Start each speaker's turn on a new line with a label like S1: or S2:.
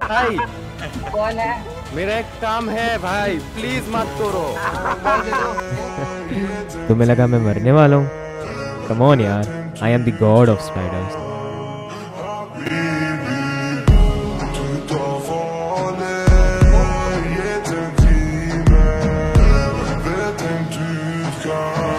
S1: भाई
S2: कौन है?
S1: मेरा एक काम है भाई, प्लीज मत तोड़ो।
S3: तुम्हें लगा मैं मरने वाला हूँ? कम ऑन यार, I am the god of spiders.
S4: God.